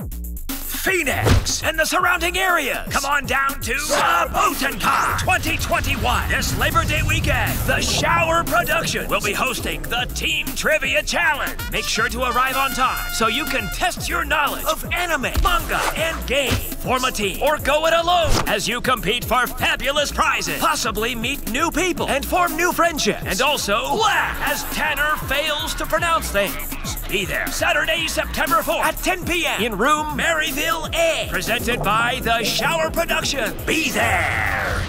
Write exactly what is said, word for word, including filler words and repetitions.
Phoenix and the surrounding areas. Come on down to Saboten twenty twenty-one. This Labor Day weekend, the Shower Production will be hosting the Team Trivia Challenge. Make sure to arrive on time so you can test your knowledge of anime, manga, and game. Form a team or go it alone as you compete for fabulous prizes. Possibly meet new people and form new friendships. And also laugh as Tanner fails to pronounce things. Be there Saturday, September fourth at ten p m in room Maryville A. Presented by the Shower Production. Be there!